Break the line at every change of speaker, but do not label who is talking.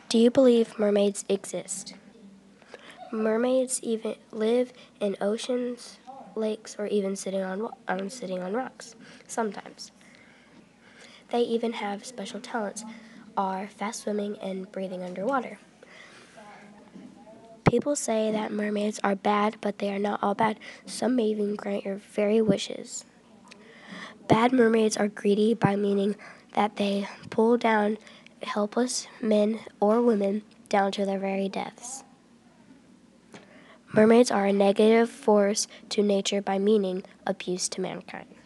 Do you believe mermaids exist? Mermaids even live in oceans, lakes, or even sitting on rocks. Sometimes they even have special talents, are fast swimming and breathing underwater. People say that mermaids are bad, but they are not all bad. Some may even grant your very wishes. Bad mermaids are greedy by meaning that they pull down helpless men or women down to their very deaths. Mermaids are a negative force to nature by meaning abuse to mankind.